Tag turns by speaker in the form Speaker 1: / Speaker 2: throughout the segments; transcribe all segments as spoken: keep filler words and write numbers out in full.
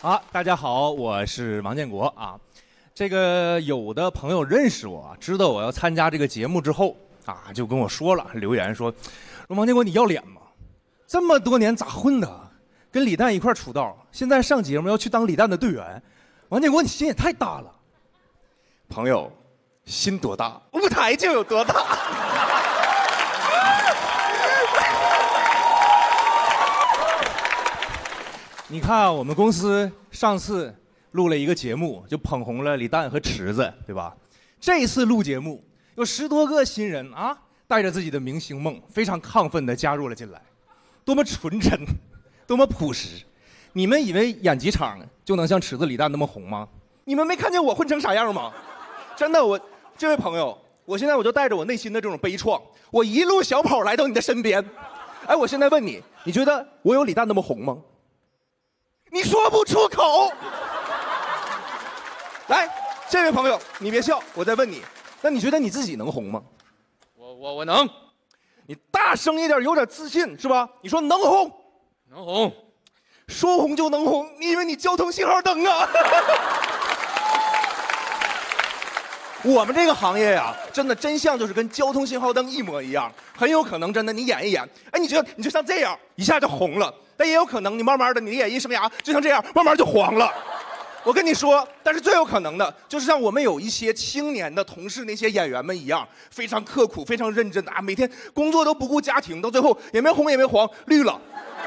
Speaker 1: 啊，大家好，我是王建国啊。这个有的朋友认识我，知道我要参加这个节目之后啊，就跟我说了，留言说：“说王建国你要脸吗？这么多年咋混的？跟李诞一块出道，现在上节目要去当李诞的队员，王建国你心也太大了。”朋友，心多大，舞台就有多大。你看，我们公司上次录了一个节目，就捧红了李诞和池子，对吧？这一次录节目，有十多个新人啊，带着自己的明星梦，非常亢奋地加入了进来，多么纯真，多么朴实。你们以为演几场就能像池子、李诞那么红吗？你们没看见我混成啥样吗？真的，我这位朋友，我现在我就带着我内心的这种悲怆，我一路小跑来到你的身边。哎，我现在问你，你觉得我有李诞那么红吗？你说不出口。来，这位朋友，你别笑，我再问你，那你觉得你自己能红吗？
Speaker 2: 我我我能。
Speaker 1: 你大声一点，有点自信是吧？你说能红，
Speaker 2: 能红，
Speaker 1: 说红就能红，你以为你交通信号灯啊？我们这个行业呀、啊，真的真相就是跟交通信号灯一模一样，很有可能真的你演一演，哎，你觉得你就像这样一下就红了，但也有可能你慢慢的你的演艺生涯就像这样慢慢就黄了。我跟你说，但是最有可能的就是像我们有一些青年的同事那些演员们一样，非常刻苦，非常认真啊，每天工作都不顾家庭，到最后也没红也没黄，绿了。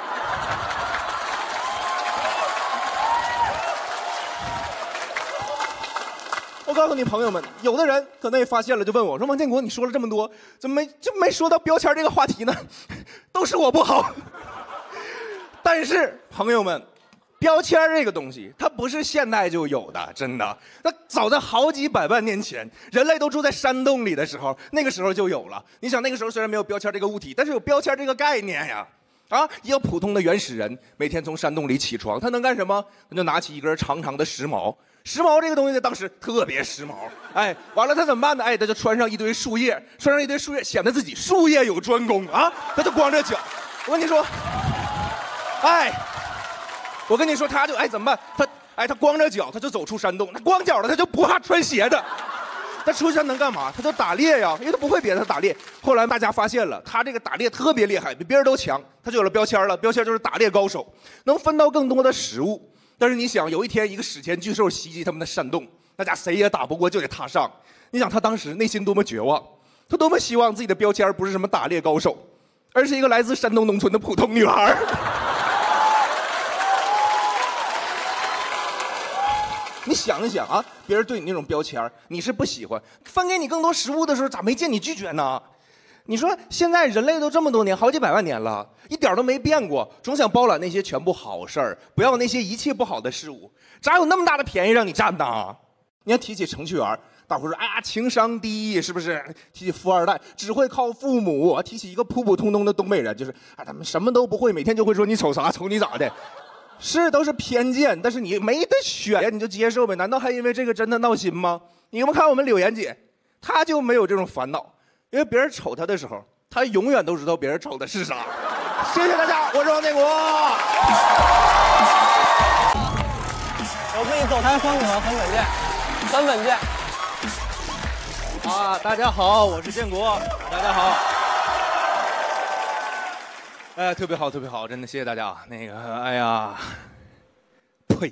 Speaker 1: 我告诉你，朋友们，有的人可能也发现了，就问我说：“王建国，你说了这么多，怎么没就没说到标签这个话题呢？”都是我不好。但是，朋友们，标签这个东西，它不是现代就有的，真的。那早在好几百万年前，人类都住在山洞里的时候，那个时候就有了。你想，那个时候虽然没有标签这个物体，但是有标签这个概念呀。啊，一个普通的原始人，每天从山洞里起床，他能干什么？他就拿起一根长长的石矛。时髦这个东西在当时特别时髦，哎，完了他怎么办呢？哎，他就穿上一堆树叶，穿上一堆树叶，显得自己术业有专攻啊！他就光着脚，我跟你说，哎，我跟你说，他就哎怎么办？他哎他光着脚，他就走出山洞，他光脚了，他就不怕穿鞋的。他出山能干嘛？他就打猎呀，因为他不会别的，他打猎。后来大家发现了，他这个打猎特别厉害，比别人都强，他就有了标签了，标签就是打猎高手，能分到更多的食物。但是你想，有一天一个史前巨兽袭击他们的山洞，大家谁也打不过，就得他上。你想他当时内心多么绝望，他多么希望自己的标签不是什么打猎高手，而是一个来自山东农村的普通女孩。你想一想啊，别人对你那种标签，你是不喜欢，分给你更多食物的时候，咋没见你拒绝呢？你说现在人类都这么多年，好几百万年了，一点都没变过，总想包揽那些全部好事儿，不要那些一切不好的事物，咋有那么大的便宜让你占呢？你看提起程序员，大伙说哎呀情商低，是不是？提起富二代只会靠父母，提起一个普普通通的东北人，就是啊他们什么都不会，每天就会说你瞅啥瞅你咋的，是都是偏见，但是你没得选呀，你就接受呗。难道还因为这个真的闹心吗？你们看我们柳岩姐，她就没有这种烦恼。因为别人瞅他的时候，他永远都知道别人瞅的是啥。谢谢大家，我是王建国。
Speaker 3: 我可以走台风格，很稳健，很稳健。
Speaker 1: 啊，大家好，我是建国，大家好。哎，特别好，特别好，真的谢谢大家。那个，哎呀，呸。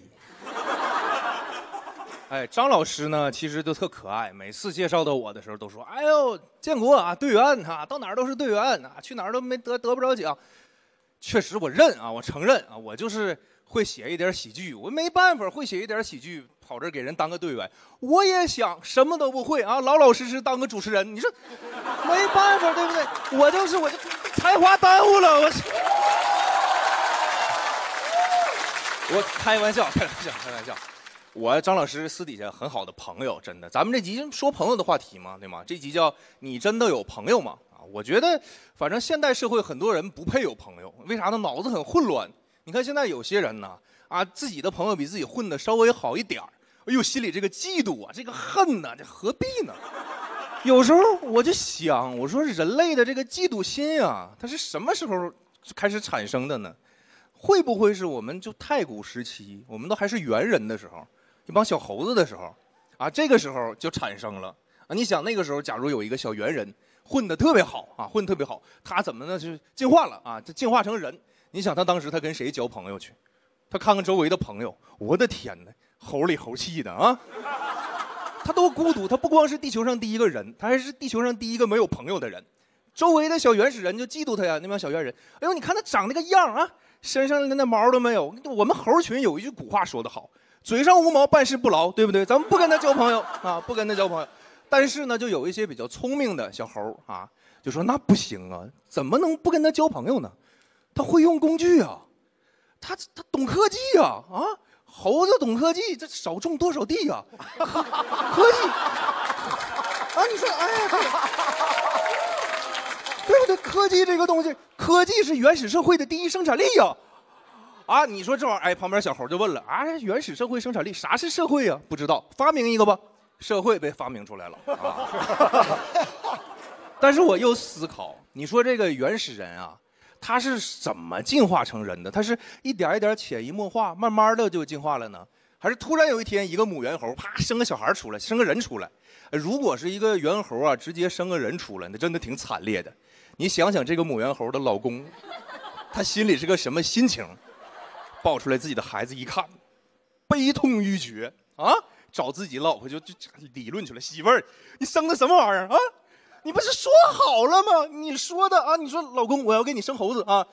Speaker 1: 哎，张老师呢，其实都特可爱，每次介绍到我的时候都说：“哎呦，建国啊，队员啊，到哪儿都是队员啊，去哪儿都没得得不着奖。”确实，我认啊，我承认啊，我就是会写一点喜剧，我没办法，会写一点喜剧，跑这儿给人当个队员。我也想什么都不会啊，老老实实当个主持人。你说没办法，对不对？我就是我就才华耽误了，我。我开玩笑，开玩笑，开玩笑。我张老师私底下很好的朋友，真的，咱们这集说朋友的话题嘛，对吗？这集叫你真的有朋友吗？啊，我觉得反正现代社会很多人不配有朋友，为啥呢？脑子很混乱。你看现在有些人呢，啊，自己的朋友比自己混的稍微好一点儿，哎呦，心里这个嫉妒啊，这个恨呐、啊，这何必呢？有时候我就想，我说人类的这个嫉妒心啊，它是什么时候开始产生的呢？ 会不会是我们就太古时期，我们都还是猿人的时候，一帮小猴子的时候，啊，这个时候就产生了啊。你想那个时候，假如有一个小猿人混得特别好啊，混得特别好，他怎么呢？是进化了啊，就进化成人。你想他当时他跟谁交朋友去？他看看周围的朋友，我的天哪，猴里猴气的啊！他多孤独，他不光是地球上第一个人，他还是地球上第一个没有朋友的人。周围的小原始人就嫉妒他呀，那帮小猿人。哎呦，你看他长那个样啊，身上连那毛都没有。我们猴群有一句古话说得好，嘴上无毛，办事不牢，对不对？咱们不跟他交朋友啊，不跟他交朋友。但是呢，就有一些比较聪明的小猴啊，就说那不行啊，怎么能不跟他交朋友呢？他会用工具啊，他他懂科技啊啊！猴子懂科技，这少种多少地呀、啊？科科技啊，你说哎呀。对不对？科技这个东西，科技是原始社会的第一生产力呀！啊，你说这玩意儿，哎，旁边小猴就问了啊，原始社会生产力，啥是社会呀？不知道，发明一个吧。社会被发明出来了啊！但是我又思考，你说这个原始人啊，他是怎么进化成人的？他是一点一点潜移默化，慢慢的就进化了呢？还是突然有一天，一个母猿猴啪生个小孩出来，生个人出来？如果是一个猿猴啊，直接生个人出来，那真的挺惨烈的。你想想这个母猿猴的老公，他心里是个什么心情？抱出来自己的孩子一看，悲痛欲绝啊！找自己老婆就就理论去了，媳妇儿，你生的什么玩意儿啊？你不是说好了吗？你说的啊，你说老公我要给你生猴子啊，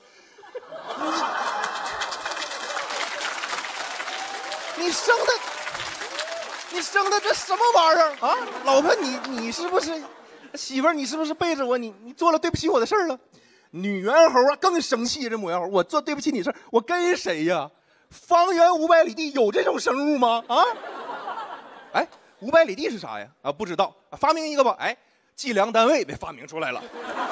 Speaker 1: 你你生的，你生的这什么玩意儿啊？老婆你你是不是？媳妇儿，你是不是背着我？你你做了对不起我的事儿了？女猿猴啊更生气，这母猿猴，我做对不起你事儿，我跟谁呀？方圆五百里地有这种生物吗？啊？哎，五百里地是啥呀？啊，不知道，发明一个吧。哎，计量单位被发明出来了。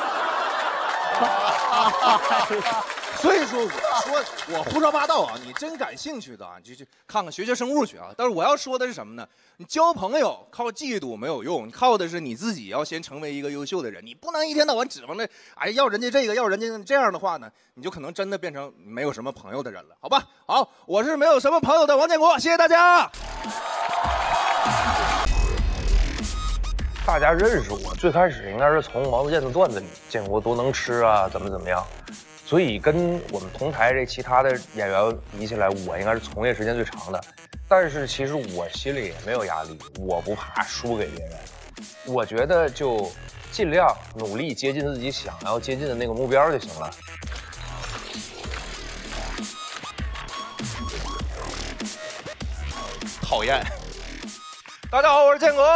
Speaker 1: 所以说，我说我胡说八道啊！你真感兴趣的啊，你就去看看学学生物去啊。但是我要说的是什么呢？你交朋友靠嫉妒没有用，你靠的是你自己要先成为一个优秀的人。你不能一天到晚指望着，哎，要人家这个，要人家这样的话呢，你就可能真的变成没有什么朋友的人了，好吧？好，我是没有什么朋友的王建国，谢谢大家。
Speaker 4: 大家认识我，最开始应该是从王自健的段子里，建国多能吃啊，怎么怎么样。所以跟我们同台这其他的演员比起来，我应该是从业时间最长的。但是其实我心里也没有压力，我不怕输给别人。我觉得就尽量努力接近自己想要接近的那个目标就行了。
Speaker 1: 讨厌！大家好，我是建国。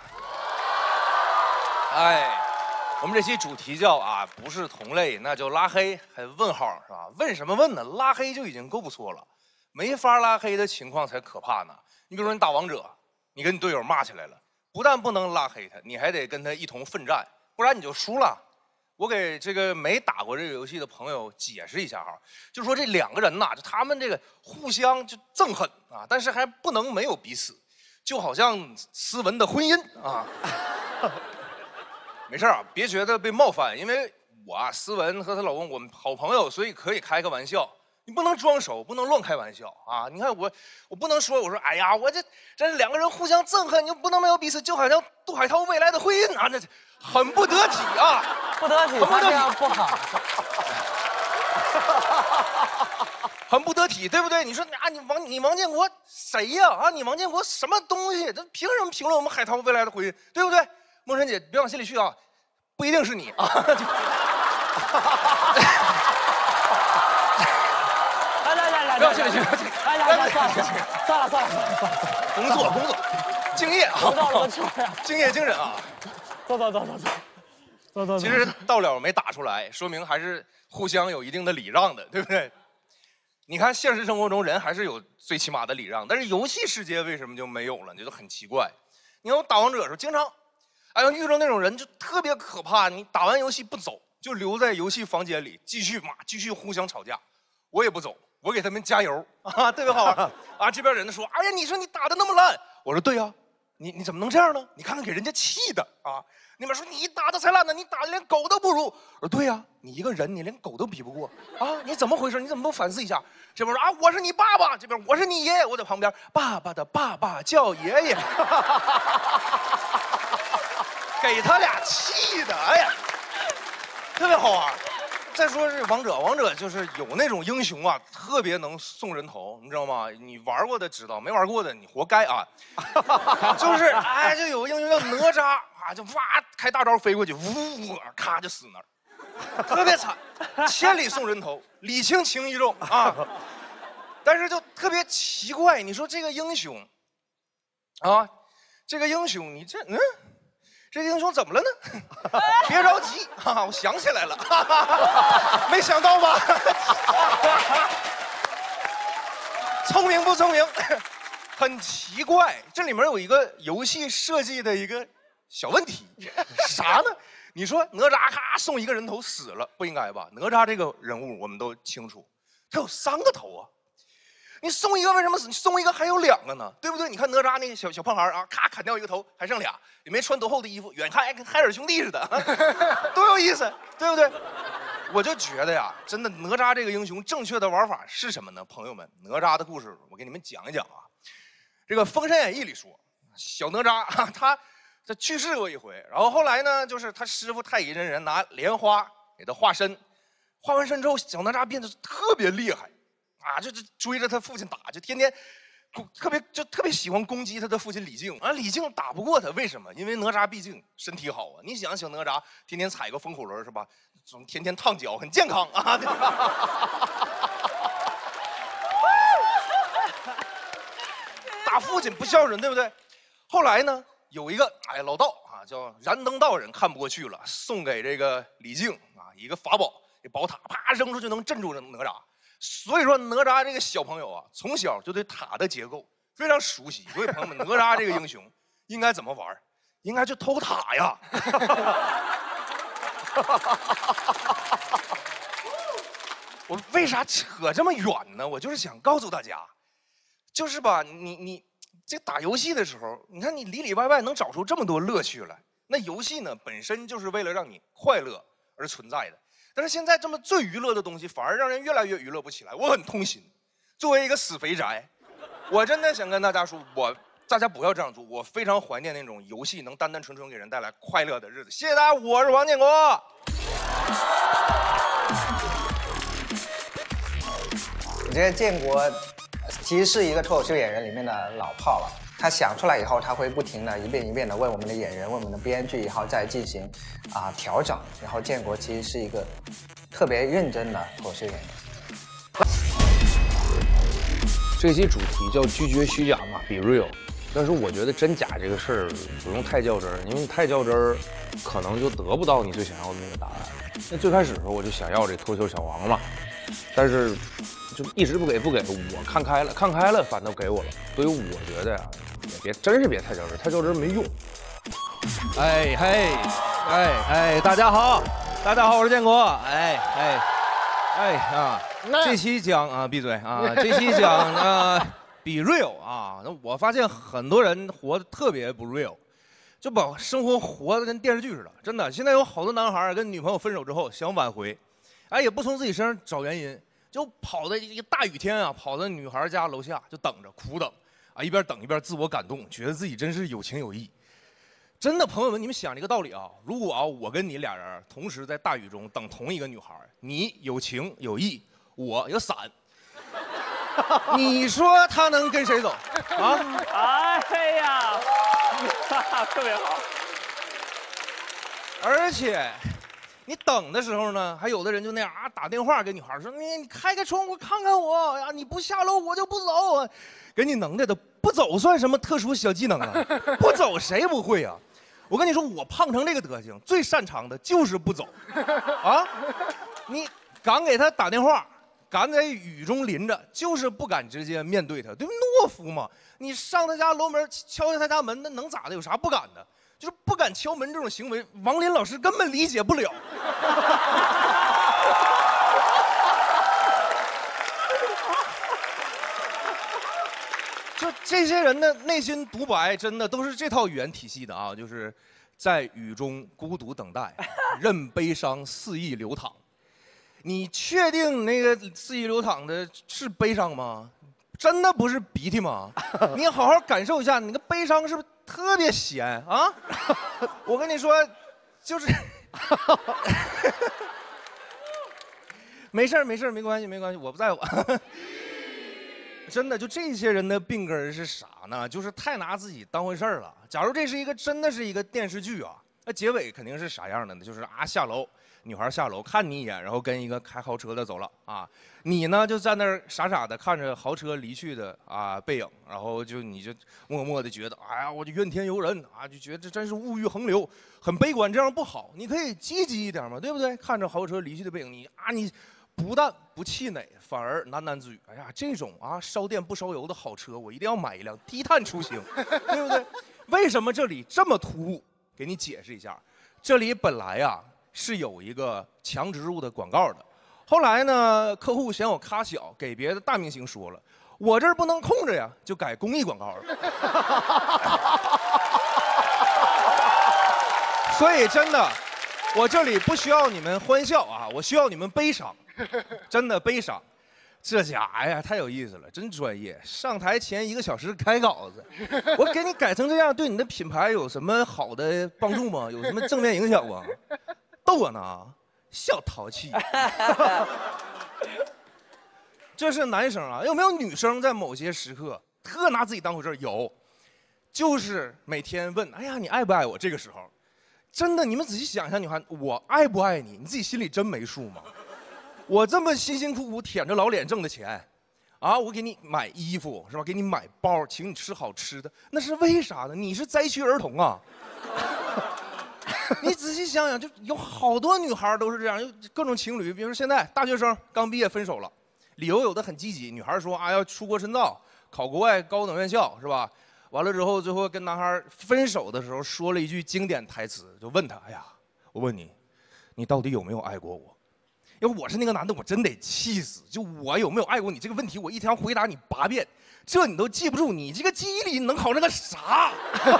Speaker 1: 哎。我们这期主题叫啊，不是同类，那就拉黑，还问号是吧？问什么问呢？拉黑就已经够不错了，没法拉黑的情况才可怕呢。你比如说你打王者，你跟你队友骂起来了，不但不能拉黑他，你还得跟他一同奋战，不然你就输了。我给这个没打过这个游戏的朋友解释一下哈，就说这两个人呐，就他们这个互相就憎恨啊，但是还不能没有彼此，就好像斯文的婚姻啊。没事啊，别觉得被冒犯，因为我啊，思文和她老公我们好朋友，所以可以开个玩笑。你不能装熟，不能乱开玩笑啊！你看我，我不能说我说，哎呀，我这这两个人互相憎恨，你不能没有彼此，就好像杜海涛未来的婚姻啊，这很不得体啊，
Speaker 3: 不得体，他这样不好，
Speaker 1: 很不得体，对不对？你说啊，你王你王建国谁呀？啊，你王建国什么东西？这凭什么评论我们海涛未来的婚姻？对不对？梦辰姐，别往心里去啊，不一定是你啊。
Speaker 3: 来来来来，
Speaker 1: 不要心里去，
Speaker 3: 来来来，算了算了算了算了算了，
Speaker 1: 工作工作，敬业啊，
Speaker 3: 知道了，我去，
Speaker 1: 敬业精神啊。
Speaker 3: 走走走走走，走走。
Speaker 1: 其实到了没打出来，说明还是互相有一定的礼让的，对不对？你看现实生活中人还是有最起码的礼让，但是游戏世界为什么就没有了？这就很奇怪。你看我打王者的时候，经常。哎呀，遇到那种人就特别可怕，你打完游戏不走，就留在游戏房间里继续骂，继续互相吵架。我也不走，我给他们加油啊，特别好玩啊。这边人说：“哎呀，你说你打的那么烂。”我说：“对呀、啊， 你你怎么能这样呢？你看看给人家气的啊！那边说你打的才烂呢，你打的连狗都不如。我说对呀、啊，你一个人你连狗都比不过啊！你怎么回事？你怎么不反思一下？这边说啊，我是你爸爸，这边我是你爷爷，我在旁边，爸爸的爸爸叫爷爷，给他俩气的，哎呀，特别好玩。再说是王者，王者就是有那种英雄啊，特别能送人头，你知道吗？你玩过的知道，没玩过的你活该啊！就是哎，就有个英雄叫哪吒啊，就哇开大招飞过去，呜，咔就死那儿，特别惨，千里送人头，礼轻情意重啊。但是就特别奇怪，你说这个英雄啊，这个英雄你这嗯。这英雄怎么了呢？别着急啊，我想起来了，哈哈没想到吧？聪明不聪明？很奇怪，这里面有一个游戏设计的一个小问题，啥呢？你说哪吒咔送一个人头死了，不应该吧？哪吒这个人物我们都清楚，他有三个头啊。你送一个为什么死？你送一个还有两个呢，对不对？你看哪吒那个小小胖孩啊，咔砍掉一个头，还剩俩，也没穿多厚的衣服，远看跟海尔兄弟似的，多有意思，对不对？我就觉得呀，真的哪吒这个英雄正确的玩法是什么呢？朋友们，哪吒的故事我给你们讲一讲啊。这个《封神演义》里说，小哪吒他他去世过一回，然后后来呢，就是他师傅太乙真人拿莲花给他化身，化完身之后，小哪吒变得特别厉害。啊，就就追着他父亲打，就天天，特别就特别喜欢攻击他的父亲李靖啊。李靖打不过他，为什么？因为哪吒毕竟身体好啊。你想想哪吒天天踩个风火轮是吧？总天天烫脚，很健康啊。对打父亲不孝顺，对不对？后来呢，有一个哎老道啊，叫燃灯道人看不过去了，送给这个李靖啊一个法宝，这宝塔啪扔出去能镇住这哪吒。所以说哪吒这个小朋友啊，从小就对塔的结构非常熟悉。各位朋友们，哪吒这个英雄应该怎么玩？应该去偷塔呀！我为啥扯这么远呢？我就是想告诉大家，就是吧，你你这打游戏的时候，你看你里里外外能找出这么多乐趣来。那游戏呢，本身就是为了让你快乐而存在的。但是现在这么最娱乐的东西，反而让人越来越娱乐不起来。我很痛心，作为一个死肥宅，我真的想跟大家说，我大家不要这样做。我非常怀念那种游戏能单单纯纯给人带来快乐的日子。谢谢大家，我是王建国。
Speaker 5: 我觉得建国其实是一个脱口秀演员里面的老炮了。他想出来以后，他会不停的一遍一遍的为我们的演员、为我们的编剧，然后再进行啊、呃、调整。然后建国其实是一个特别认真的脱口秀演员。
Speaker 4: 这期主题叫拒绝虚假嘛 ，be real。但是我觉得真假这个事儿不用太较真儿，因为你太较真儿，可能就得不到你最想要的那个答案。那最开始的时候我就想要这脱口秀小王嘛，但是就一直不给不给，我看开了，看开了，反倒给我了。所以我觉得呀、啊，也别真是别太较真儿，太较真儿没用。
Speaker 6: 哎嘿，哎哎，大家好，大家好，我是建国。哎哎哎啊，这期讲啊，闭嘴啊，这期讲啊 ，be real 啊。那我发现很多人活得特别不 real， 就把生活活得跟电视剧似的。真的，现在有好多男孩跟女朋友分手之后想挽回，哎，也不从自己身上找原因，就跑到一个大雨天啊，跑到女孩家楼下就等着，苦等啊，一边等一边自我感动，觉得自己真是有情有义。真的，朋友们，你们想这个道理啊！如果啊，我跟你俩人同时在大雨中等同一个女孩，你有情有义，我有伞，你说他能跟谁走啊？
Speaker 3: 哎呀，特别好。
Speaker 6: 而且，你等的时候呢，还有的人就那样啊，打电话给女孩说：“你你开开窗户看看我呀，你不下楼我就不走。”给你能耐的，不走算什么特殊小技能啊？不走谁不会啊？我跟你说，我胖成这个德行，最擅长的就是不走，啊！你敢给他打电话，敢在雨中淋着，就是不敢直接面对他，对吧？懦夫嘛！你上他家楼门，敲下他家门，那能咋的？有啥不敢的？就是不敢敲门这种行为，王林老师根本理解不了。就这些人的内心独白真的都是这套语言体系的啊，就是在雨中孤独等待，任悲伤肆意流淌。你确定那个肆意流淌的是悲伤吗？真的不是鼻涕吗？你好好感受一下，你的悲伤是不是特别咸啊？我跟你说，就是没事儿没事儿没关系没关系，我不在乎。真的，就这些人的病根是啥呢？就是太拿自己当回事儿了。假如这是一个真的是一个电视剧啊，那结尾肯定是啥样的呢？就是啊下楼，女孩下楼看你一眼，然后跟一个开豪车的走了啊，你呢就在那儿傻傻的看着豪车离去的啊背影，然后就你就默默的觉得，哎呀，我就怨天尤人啊，就觉得这真是物欲横流，很悲观，这样不好。你可以积极一点嘛，对不对？看着豪车离去的背影，你啊你。不但不气馁，反而喃喃自语：“哎呀，这种啊烧电不烧油的好车，我一定要买一辆，低碳出行，对不对？”为什么这里这么突兀？给你解释一下，这里本来呀是有一个强植入的广告的，后来呢客户嫌我咖小，给别的大明星说了，我这儿不能空着呀，就改公益广告了。所以真的，我这里不需要你们欢笑啊，我需要你们悲伤。真的悲伤，这家哎呀太有意思了，真专业。上台前一个小时开稿子，我给你改成这样，对你的品牌有什么好的帮助吗？有什么正面影响吗？逗我呢，小淘气。这是男生啊，有没有女生在某些时刻特拿自己当回事儿？有，就是每天问，哎呀你爱不爱我？这个时候，真的你们仔细想一下，女孩，我爱不爱你？你自己心里真没数吗？我这么辛辛苦苦舔着老脸挣的钱，啊，我给你买衣服是吧？给你买包，请你吃好吃的，那是为啥呢？你是灾区儿童啊！你仔细想想，就有好多女孩都是这样，有各种情侣，比如说现在大学生刚毕业分手了，理由有的很积极，女孩说啊要出国深造，考国外高等院校是吧？完了之后，最后跟男孩分手的时候说了一句经典台词，就问他，哎呀，我问你，你到底有没有爱过我？要我是那个男的，我真得气死！就我有没有爱过你这个问题，我一天回答你八遍，这你都记不住，你这个记忆力能考那个啥？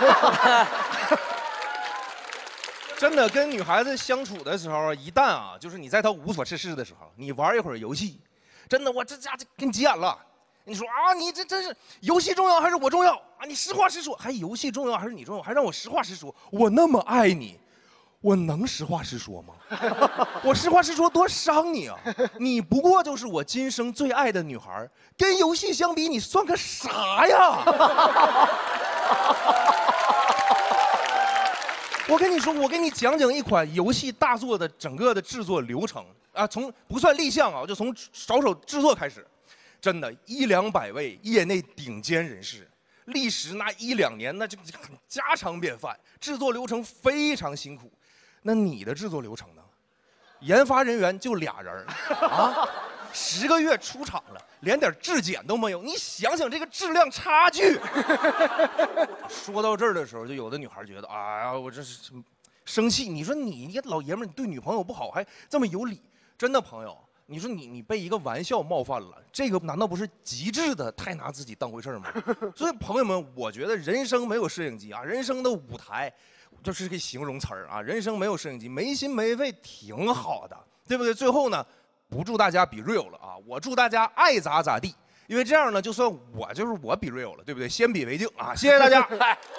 Speaker 6: 真的，跟女孩子相处的时候，一旦啊，就是你在她无所事事的时候，你玩一会儿游戏，真的，我这家伙给你急眼了。你说啊，你这真是游戏重要还是我重要啊？你实话实说，还游戏重要还是你重要？还让我实话实说，我那么爱你。我能实话实说吗？我实话实说多伤你啊！你不过就是我今生最爱的女孩，跟游戏相比，你算个啥呀？我跟你说，我给你讲讲一款游戏大作的整个的制作流程啊，从不算立项啊，就从着手制作开始，真的，一两百位业内顶尖人士。历时那一两年，那就很家常便饭，制作流程非常辛苦。那你的制作流程呢？研发人员就俩人啊，十个月出厂了，连点质检都没有。你想想这个质量差距。说到这儿的时候，就有的女孩觉得，哎呀，我这是生气。你说你一个老爷们儿，你对女朋友不好，还这么有理，真的朋友。你说你你被一个玩笑冒犯了，这个难道不是极致的太拿自己当回事吗？所以朋友们，我觉得人生没有摄影机啊，人生的舞台就是个形容词儿啊，人生没有摄影机，没心没肺挺好的，对不对？最后呢，不祝大家比 real 了啊，我祝大家爱咋咋地，因为这样呢，就算我就是我比 real 了，对不对？先比为敬啊，谢谢大家。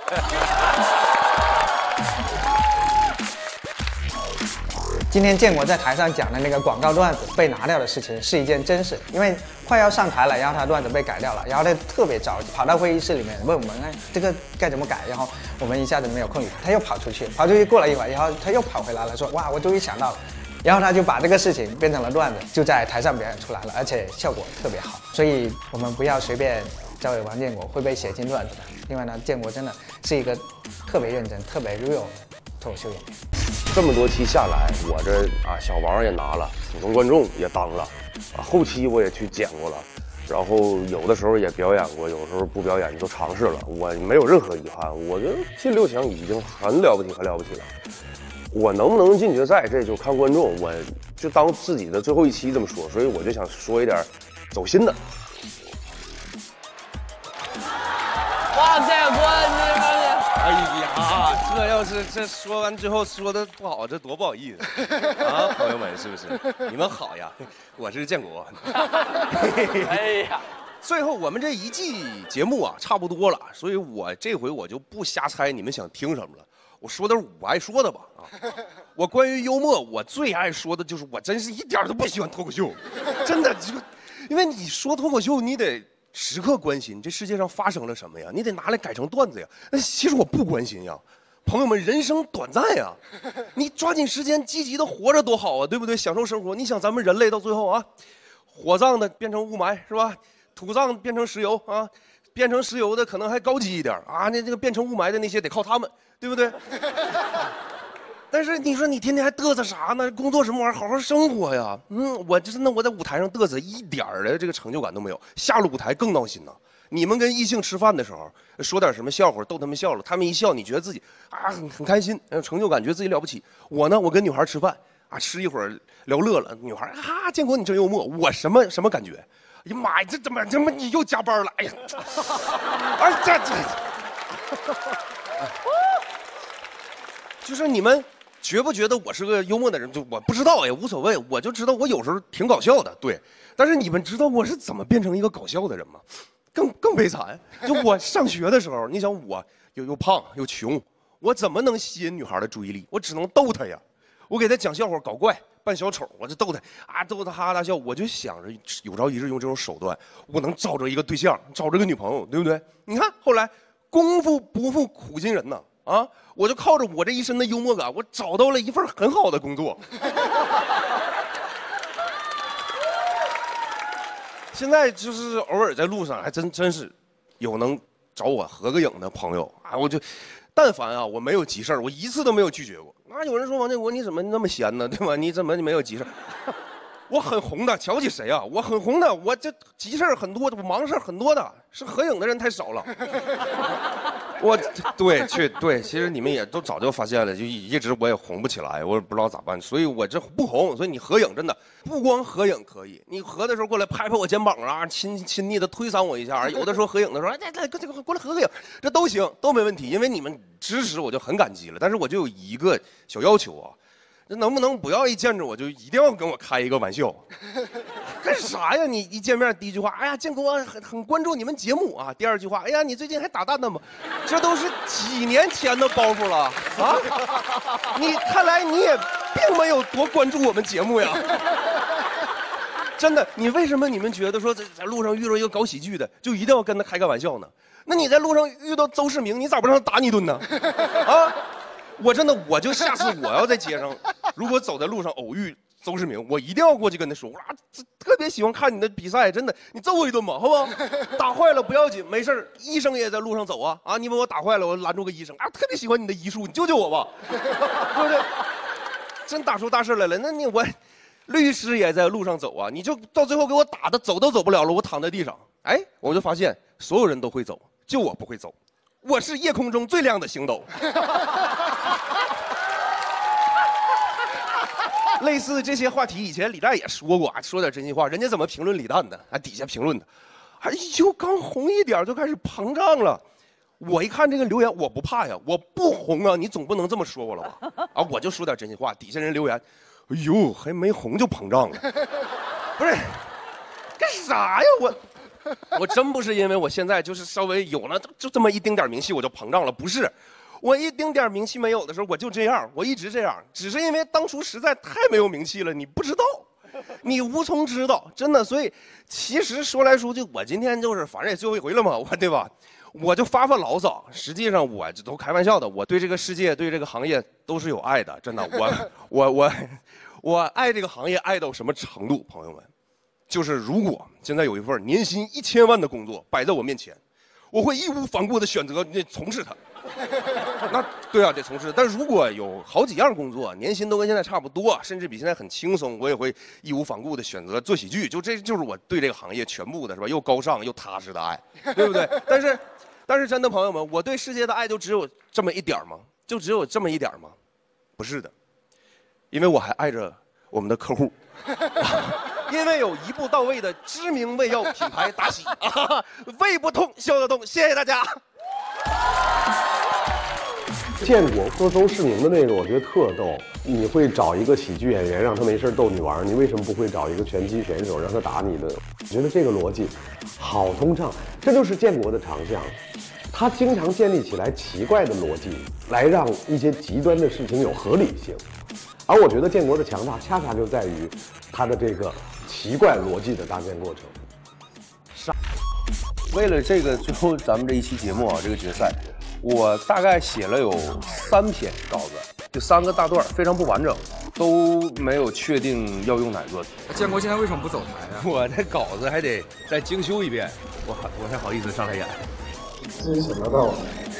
Speaker 5: 今天建国在台上讲的那个广告段子被拿掉的事情是一件真事，因为快要上台了，然后他段子被改掉了，然后他特别着急，跑到会议室里面问我们，哎，这个该怎么改？然后我们一下子没有空理他，他又跑出去，跑出去过了一会儿，然后他又跑回来了，说哇，我终于想到了，然后他就把这个事情变成了段子，就在台上表演出来了，而且效果特别好，所以我们不要随便交给王建国，会被写进段子的。另外呢，建国真的是一个特别认真、特别 real 脱口秀演员。
Speaker 7: 这么多期下来，我这啊小王也拿了，普通观众也当了，啊后期我也去剪过了，然后有的时候也表演过，有时候不表演就尝试了，我没有任何遗憾，我觉得进六强已经很了不起，很了不起了。我能不能进决赛，这就看观众，我就当自己的最后一期这么说，所以我就想说一点走心的。
Speaker 6: 要是这说完之后说的不好，这多不好意思啊，朋友们，是不是？你们好呀，我是建国。哎呀，最后我们这一季节目啊，差不多了，所以我这回我就不瞎猜你们想听什么了，我说点我爱说的吧啊。我关于幽默，我最爱说的就是我真是一点都不喜欢脱口秀，真的，就因为你说脱口秀，你得时刻关心这世界上发生了什么呀，你得拿来改成段子呀。那其实我不关心呀。朋友们，人生短暂呀，你抓紧时间积极的活着多好啊，对不对？享受生活。你想咱们人类到最后啊，火葬的变成雾霾是吧？土葬变成石油啊，变成石油的可能还高级一点啊，那这个变成雾霾的那些得靠他们，对不对？但是你说你天天还嘚瑟啥呢？工作什么玩意儿？好好生活呀。嗯，我真的我在舞台上嘚瑟一点儿的这个成就感都没有，下了舞台更闹心呐。你们跟异性吃饭的时候，说点什么笑话逗他们笑了，他们一笑，你觉得自己啊很很开心，有成就感，觉得自己了不起。我呢，我跟女孩吃饭啊，吃一会儿聊乐了，女孩啊，建国你真幽默，我什么什么感觉？哎呀妈呀，这怎么怎么你又加班了？哎呀，哎这这，就是你们觉不觉得我是个幽默的人？就我不知道也无所谓，我就知道我有时候挺搞笑的，对。但是你们知道我是怎么变成一个搞笑的人吗？更更悲惨，就我上学的时候，你想我又又胖又穷，我怎么能吸引女孩的注意力？我只能逗她呀，我给她讲笑话搞怪，扮小丑，我就逗她啊，逗她哈哈大笑。我就想着有朝一日用这种手段，我能找着一个对象，找着个女朋友，对不对？你看后来功夫不负苦心人呐，啊，我就靠着我这一身的幽默感，我找到了一份很好的工作。现在就是偶尔在路上，还真真是有能找我合个影的朋友啊，我就，但凡啊我没有急事儿，我一次都没有拒绝过。那有人说王建国你怎么那么闲呢，对吧？你怎么没有急事儿？我很红的，瞧起谁啊？我很红的，我这急事儿很多，我忙事儿很多的，是合影的人太少了。我对去对，其实你们也都早就发现了，就一直我也红不起来，我也不知道咋办，所以我这不红。所以你合影真的不光合影可以，你合的时候过来拍拍我肩膀啊，亲亲昵的推搡我一下，有的时候合影的时候，哎来来这个过来合个影，这都行，都没问题，因为你们支持我就很感激了。但是我就有一个小要求啊。这能不能不要一见着我就一定要跟我开一个玩笑？干啥呀？你一见面第一句话，哎呀，建国很很关注你们节目啊。第二句话，哎呀，你最近还打蛋呢吗？这都是几年前的包袱了啊！你看来你也并没有多关注我们节目呀。真的，你为什么你们觉得说在在路上遇到一个搞喜剧的，就一定要跟他开个玩笑呢？那你在路上遇到邹市明，你咋不让他打你一顿呢？啊？我真的，我就下次我要在街上，如果走在路上偶遇邹市明，我一定要过去跟他说，哇，特别喜欢看你的比赛，真的，你揍我一顿吧，好不好？打坏了不要紧，没事医生也在路上走啊，啊，你把我打坏了，我拦住个医生，啊，特别喜欢你的医术，你救救我吧，对不对？真打出大事来了，那你我，律师也在路上走啊，你就到最后给我打的走都走不了了，我躺在地上，哎，我就发现所有人都会走，就我不会走。我是夜空中最亮的星斗。类似这些话题，以前李诞也说过啊，说点真心话。人家怎么评论李诞的？啊，底下评论的，哎呦，刚红一点就开始膨胀了。我一看这个留言，我不怕呀，我不红啊，你总不能这么说我了吧？啊，我就说点真心话。底下人留言，哎呦，还没红就膨胀了，不是干啥呀我？我真不是因为我现在就是稍微有了就这么一丁点名气我就膨胀了，不是，我一丁点名气没有的时候我就这样，我一直这样，只是因为当初实在太没有名气了，你不知道，你无从知道，真的。所以其实说来说去，我今天就是反正也最后一回了嘛，我对吧？我就发发牢骚，实际上我这都开玩笑的，我对这个世界对这个行业都是有爱的，真的，我我我我爱这个行业爱到什么程度，朋友们？就是如果现在有一份年薪一千万的工作摆在我面前，我会义无反顾的选择从事它。那对啊，得从事。但如果有好几样工作，年薪都跟现在差不多，甚至比现在很轻松，我也会义无反顾的选择做喜剧。就这就是我对这个行业全部的是吧？又高尚又踏实的爱，对不对？但是，但是真的朋友们，我对世界的爱就只有这么一点吗？就只有这么一点吗？不是的，因为我还爱着我们的客户。因为有一步到位的知名胃药品牌达喜啊，胃不痛笑得动，谢谢大家。
Speaker 8: 建国歌颂市民的那个，我觉得特逗。你会找一个喜剧演员让他没事逗你玩，你为什么不会找一个拳击选手让他打你的？我觉得这个逻辑好通畅，这就是建国的长项。他经常建立起来奇怪的逻辑，来让一些极端的事情有合理性。而我觉得建国的强大，恰恰就在于他的这个奇怪逻辑的搭建过程。
Speaker 7: 杀。为了这个最后咱们这一期节目啊，这个决赛，我大概写了有三篇稿子，就三个大段，非常不完整，都没有确定要用哪个。
Speaker 9: 建国现在为什么不走台啊？
Speaker 6: 我这稿子还得再精修一遍，我还我才好意思上台演。
Speaker 8: 自己想得到？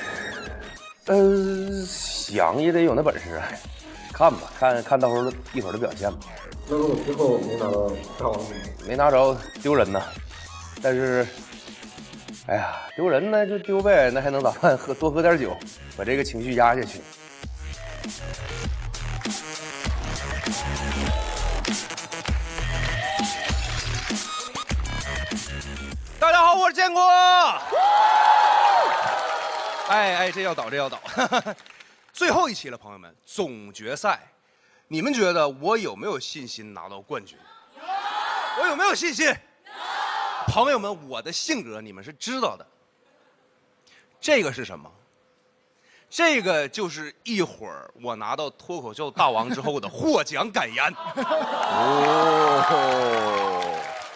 Speaker 7: 呃，想也得有那本事啊。看吧，看看到时候一会儿的表现吧。
Speaker 8: 那如果最后没拿到大王，
Speaker 7: 没拿着丢人呢，但是。哎呀，丢人呢就丢呗，那还能咋办？喝多喝点酒，把这个情绪压下去。
Speaker 6: 大家好，我是建国。哎哎，这要倒，这要倒。最后一期了，朋友们，总决赛，你们觉得我有没有信心拿到冠军？我有没有信心？朋友们，我的性格你们是知道的。这个是什么？这个就是一会儿我拿到脱口秀大王之后的获奖感言。哦。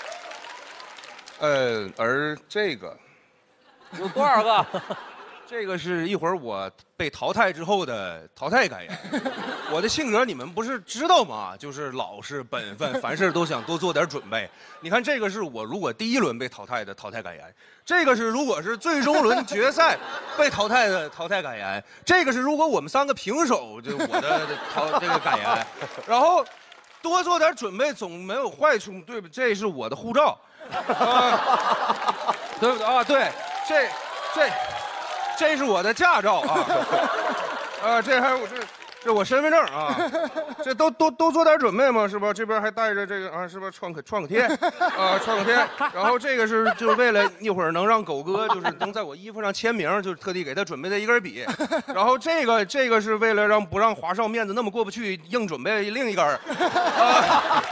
Speaker 6: 呃，而这个
Speaker 3: 有多少个？
Speaker 6: 这个是一会儿我被淘汰之后的淘汰感言。我的性格你们不是知道吗？就是老实本分，凡事都想多做点准备。你看这个是我如果第一轮被淘汰的淘汰感言，这个是如果是最终轮决赛被淘汰的淘汰感言，这个是如果我们三个平手就我的淘这个感言。然后多做点准备总没有坏处，对不？这是我的护照，啊、对不对啊？对，这这。这是我的驾照啊，啊，这还有我这这我身份证啊，这都都都做点准备嘛，是吧？这边还带着这个啊，是吧？创可创可贴啊，创可贴。然后这个是就是为了一会儿能让狗哥就是能在我衣服上签名，就是特地给他准备的一根笔。然后这个这个是为了让不让华少面子那么过不去，硬准备另一根儿。啊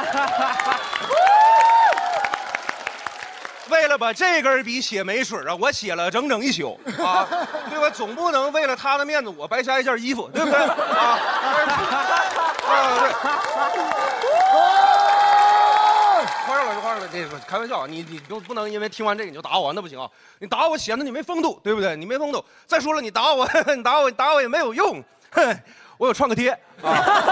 Speaker 6: 为了把这根笔写没水啊，我写了整整一宿啊，对吧？总不能为了他的面子，我白瞎一件衣服，对不对？啊，啊对。花少老师，花少老师，这开玩笑啊，你你不不能因为听完这个你就打我，那不行啊！你打我显得你没风度，对不对？你没风度。再说了，你打我，你打我，你打我也没有用，哼，我有创可贴啊。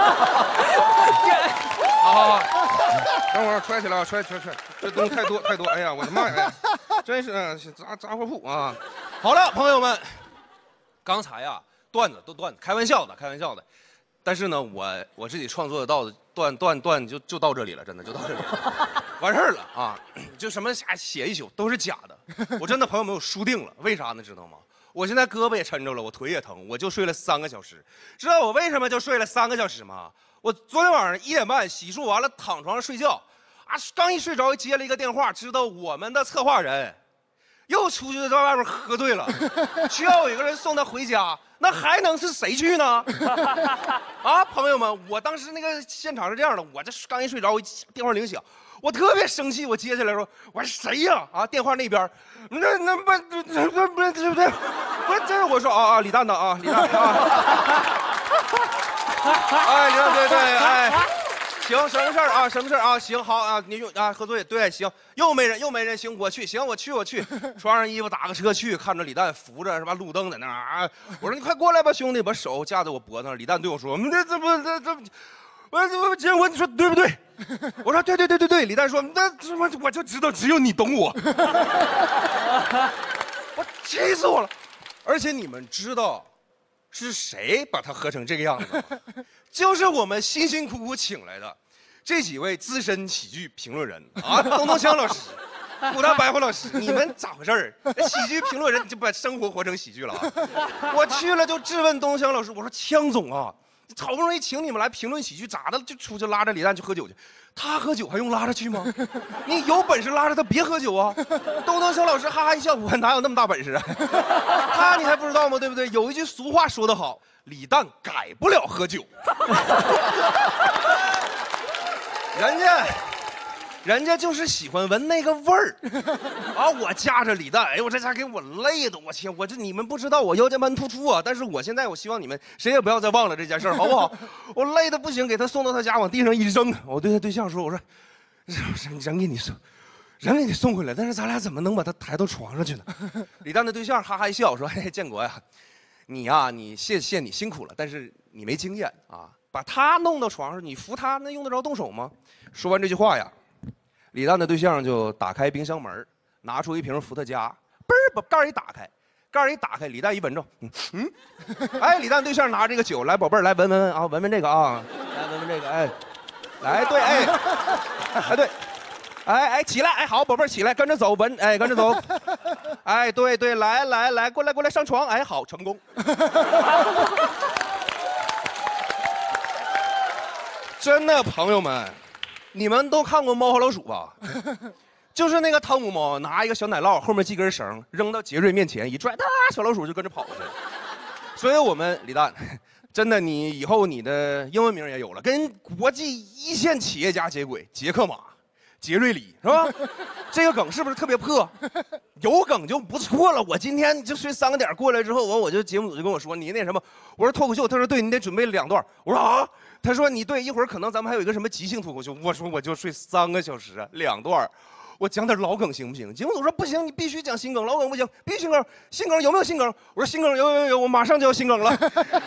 Speaker 6: 好好好。等会儿揣起来啊，揣揣揣，这东西太多太多，哎呀，我的妈呀，真是杂杂货铺啊！好了，朋友们，刚才呀、啊、段子都段子，开玩笑的，开玩笑的。但是呢，我我自己创作的道子段段段就就到这里了，真的就到这里了，完事儿了啊！就什么写一宿都是假的，我真的朋友们我输定了，为啥呢？知道吗？我现在胳膊也抻着了，我腿也疼，我就睡了三个小时。知道我为什么就睡了三个小时吗？我昨天晚上一点半洗漱完了，躺床上睡觉，啊，刚一睡着接了一个电话，知道我们的策划人又出去在外面喝醉了，需要有一个人送他回家，那还能是谁去呢？啊，朋友们，我当时那个现场是这样的，我这刚一睡着，我电话铃响，我特别生气，我接下来说，我说谁呀？啊，电话那边，那那不不不不对不对？不是这是我说啊啊，李诞的啊，李诞啊。哎，对对对，哎，行，什么事儿啊？什么事儿啊？行，好啊，你又啊喝醉，对，行，又没人，又没人，行，我去，行，我去，我去，穿上衣服打个车去，看着李诞扶着是吧？路灯在那儿啊，我说你快过来吧，兄弟，把手架在我脖子上。李诞对我说，这这不这这，我这建国，你说对不对？我说对对对对对。李诞说，那他妈我就知道只有你懂我，我气死我了，而且你们知道。是谁把他喝成这个样子？就是我们辛辛苦苦请来的这几位资深喜剧评论人啊，东东锵老师、古大白话老师，你们咋回事儿？喜剧评论人就把生活活成喜剧了啊！我去了就质问东东锵老师，我说锵总啊， 好不容易请你们来评论喜剧，咋的就出去拉着李诞去喝酒去？他喝酒还用拉着去吗？你有本事拉着他别喝酒啊！东东小老师哈哈一笑，我哪有那么大本事啊？他你还不知道吗？对不对？有一句俗话说得好，李诞改不了喝酒。人家。人家就是喜欢闻那个味儿，啊！我架着李诞，哎呦，我这家给我累的，我天！我这你们不知道我腰间盘突出啊！但是我现在我希望你们谁也不要再忘了这件事儿，好不好？我累的不行，给他送到他家，往地上一扔。我对他对象说：“我说，人人给你送，人给你送回来，但是咱俩怎么能把他抬到床上去呢？”李诞的对象哈哈一笑说：“嘿，建国呀，你呀，你谢谢你辛苦了，但是你没经验啊，把他弄到床上，你扶他那用得着动手吗？”说完这句话呀。李诞的对象就打开冰箱门，拿出一瓶伏特加，嘣儿把盖儿一打开，盖儿一打开，李诞一闻着，嗯嗯，哎，李诞对象拿这个酒来，宝贝儿来闻闻啊，闻闻这个啊，来闻闻这个，哎，来对，哎，哎对，哎哎起来，哎好，宝贝儿起来，跟着走，闻，哎跟着走，哎对对，来来来，过来过来上床，哎好，成功。真的，朋友们。你们都看过《猫和老鼠》吧？就是那个汤姆猫拿一个小奶酪，后面系根绳，扔到杰瑞面前一拽，哒，小老鼠就跟着跑过去了。所以我们李诞，真的，你以后你的英文名也有了，跟国际一线企业家接轨，杰克马、杰瑞里是吧？这个梗是不是特别破？有梗就不错了。我今天就睡三个点过来之后，完我就节目组就跟我说你那什么，我说脱口秀，他说对，你得准备两段。我说啊。他说：“你对，一会儿可能咱们还有一个什么即兴脱口秀。”我说：“我就睡三个小时啊，两段，我讲点老梗行不行？”节目组说：“不行，你必须讲新梗，老梗不行，必须新梗。新梗有没有新梗？”我说：“新梗有有有，我马上就要新梗了。”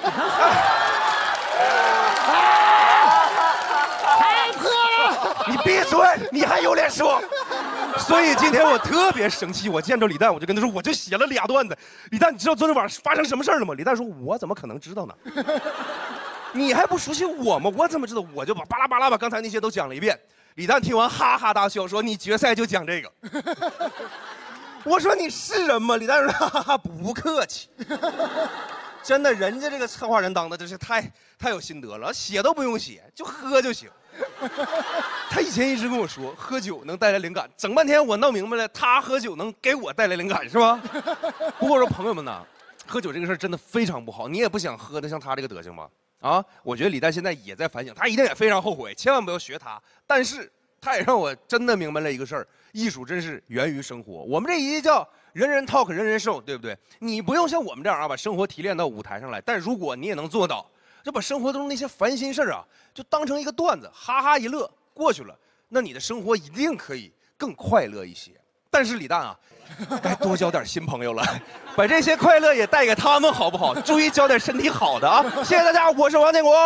Speaker 6: 太破了！你闭嘴！你还有脸说？所以今天我特别生气，我见着李诞，我就跟他说：“我就写了俩段子。李诞，你知道昨天晚上发生什么事儿了吗？”李诞说：“我怎么可能知道呢？”你还不熟悉我吗？我怎么知道？我就把巴拉巴拉把刚才那些都讲了一遍。李诞听完哈哈大笑，说：“你决赛就讲这个。”我说：“你是人吗？”李诞说：“哈哈哈，不客气。”真的，人家这个策划人当的真是太太有心得了，写都不用写，就喝就行。他以前一直跟我说，喝酒能带来灵感，整半天我闹明白了，他喝酒能给我带来灵感，是吧？不过我说朋友们呐，喝酒这个事儿真的非常不好，你也不想喝的像他这个德行吧？啊，我觉得李诞现在也在反省，他一定也非常后悔，千万不要学他。但是他也让我真的明白了一个事儿：艺术真是源于生活。我们这一叫人人 talk， 人人受，对不对？你不用像我们这样啊，把生活提炼到舞台上来。但如果你也能做到，就把生活中那些烦心事儿啊，就当成一个段子，哈哈一乐过去了，那你的生活一定可以更快乐一些。但是李诞啊，该多交点新朋友了，把这些快乐也带给他们，好不好？注意交点身体好的啊！谢谢大家，我是王建国。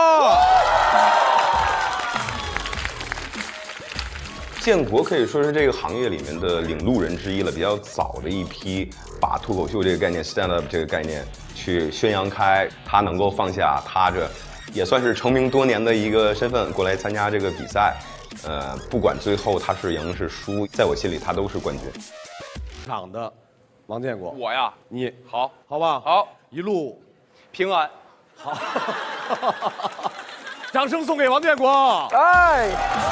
Speaker 10: 建国可以说是这个行业里面的领路人之一了，比较早的一批把脱口秀这个概念、stand up 这个概念去宣扬开。他能够放下他这也算是成名多年的一个身份过来参加这个比赛。呃，不管最后他是赢是输，在我心里他都是冠军。
Speaker 8: 场的王建国，
Speaker 2: 我呀，
Speaker 8: 你
Speaker 2: 好，
Speaker 8: 好吧？
Speaker 2: 好，
Speaker 8: 一路
Speaker 2: 平安。
Speaker 8: 好，掌声送给王建国。
Speaker 6: 哎，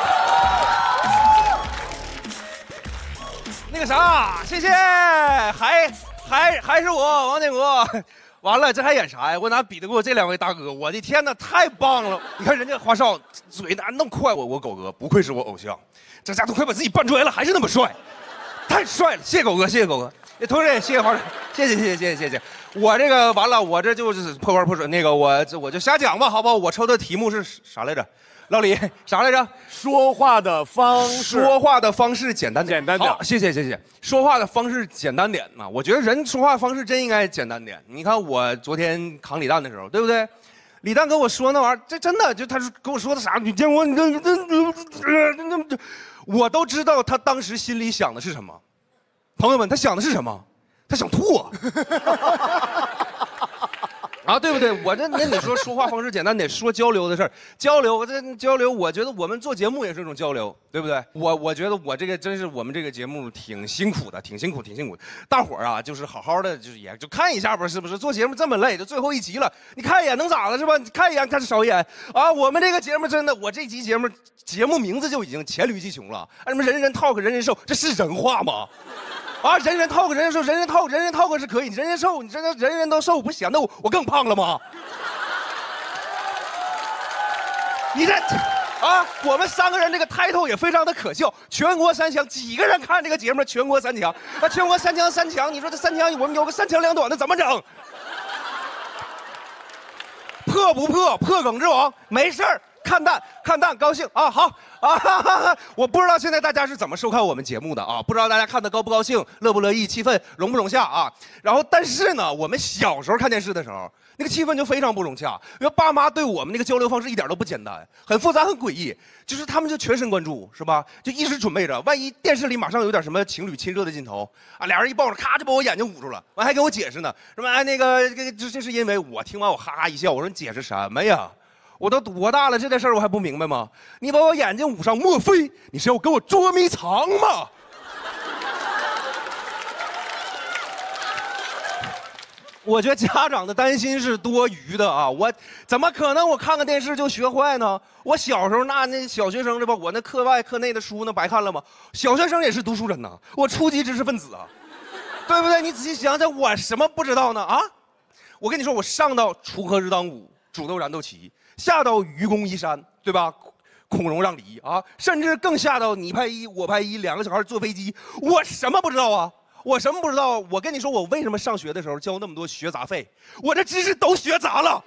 Speaker 6: 那个啥，谢谢，还还还是我王建国。完了，这还演啥呀？我哪比得过这两位大哥？我的天哪，太棒了！你看人家华少嘴哪那么快，我我狗哥不愧是我偶像，这家都快把自己扮出来了，还是那么帅，太帅了！谢谢狗哥，谢谢狗哥，同时也谢谢华少，谢谢谢谢谢谢谢谢。我这个完了，我这就是破罐破摔，那个我这我就瞎讲吧，好不好？我抽的题目是啥来着？老李啥来着？
Speaker 8: 说话的方式，
Speaker 6: 说话的方式简单点，
Speaker 8: 简单点。
Speaker 6: 好，谢谢谢谢。说话的方式简单点嘛，我觉得人说话方式真应该简单点。你看我昨天扛李诞的时候，对不对？李诞跟我说那玩意儿，这真的就他是跟我说的啥？你见过你这这这这，我都知道他当时心里想的是什么。朋友们，他想的是什么？他想吐啊！ 啊，对不对？我这那你说说话方式简单，得说交流的事儿。交流，这交流，我觉得我们做节目也是一种交流，对不对？我我觉得我这个真是我们这个节目挺辛苦的，挺辛苦，挺辛苦的。大伙儿啊，就是好好的，就是也就看一下吧，是不是？做节目这么累，就最后一集了，你看一眼能咋的，是吧？你看一眼，看少一眼啊！我们这个节目真的，我这集节目节目名字就已经黔驴技穷了，什么人人 talk 人人寿，这是人话吗？啊，人人talk人人瘦，人人 talk 人人 talk 是可以，人人瘦，你真的人人都瘦，不显得我我更胖了吗？你这，啊，我们三个人这个 title 也非常的可笑，全国三强，几个人看这个节目？全国三强，那全国三强三强，你说这三强我们有个三长两短的怎么整？破不破？破梗之王，没事儿。看淡，看淡，高兴啊！好啊哈哈哈！我不知道现在大家是怎么收看我们节目的啊？不知道大家看的高不高兴，乐不乐意，气氛融不融洽啊？然后，但是呢，我们小时候看电视的时候，那个气氛就非常不融洽，因为爸妈对我们那个交流方式一点都不简单，很复杂，很诡异，就是他们就全神贯注，是吧？就一直准备着，万一电视里马上有点什么情侣亲热的镜头啊，俩人一抱着，咔就把我眼睛捂住了，完还给我解释呢，什么哎那个这这这是因为我听完我哈哈一笑，我说你解释什么呀？我都多大了，这件事儿我还不明白吗？你把我眼睛捂上，莫非你是要跟我捉迷藏吗？我觉得家长的担心是多余的啊！我怎么可能我看个电视就学坏呢？我小时候那那小学生是吧？我那课外课内的书那白看了吗？小学生也是读书人呐，我初级知识分子啊，对不对？你仔细想想，我什么不知道呢？啊！我跟你说，我上到锄禾日当午，煮豆燃豆萁。下到愚公移山，对吧？孔融让梨啊，甚至更下到你拍一我拍一，两个小孩坐飞机，我什么不知道啊？我什么不知道？我跟你说，我为什么上学的时候交那么多学杂费？我这知识都学杂了。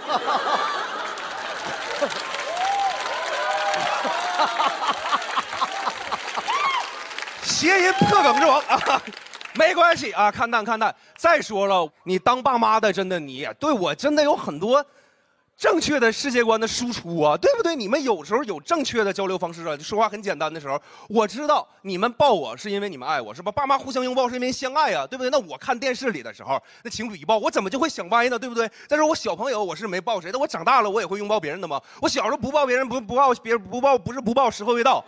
Speaker 6: 谐音破梗之王啊！没关系啊，看淡看淡。再说了，你当爸妈的，真的你对我真的有很多。正确的世界观的输出啊，对不对？你们有时候有正确的交流方式啊，就说话很简单的时候，我知道你们抱我是因为你们爱我，是吧？爸妈互相拥抱是因为相爱啊，对不对？那我看电视里的时候，那情侣一抱，我怎么就会想歪呢？对不对？再说我小朋友，我是没抱谁的，我长大了我也会拥抱别人的嘛。我小时候不抱别人，不不抱别人，不抱不是不抱，时候未到。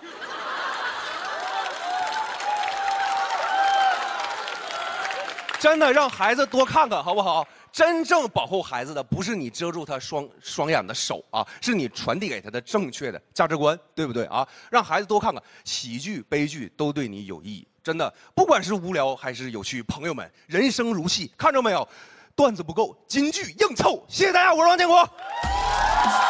Speaker 6: 真的让孩子多看看，好不好？真正保护孩子的不是你遮住他双双眼的手啊，是你传递给他的正确的价值观，对不对啊？让孩子多看看喜剧、悲剧都对你有意义，真的，不管是无聊还是有趣，朋友们，人生如戏，看着没有？段子不够，金句硬凑。谢谢大家，我是王建国。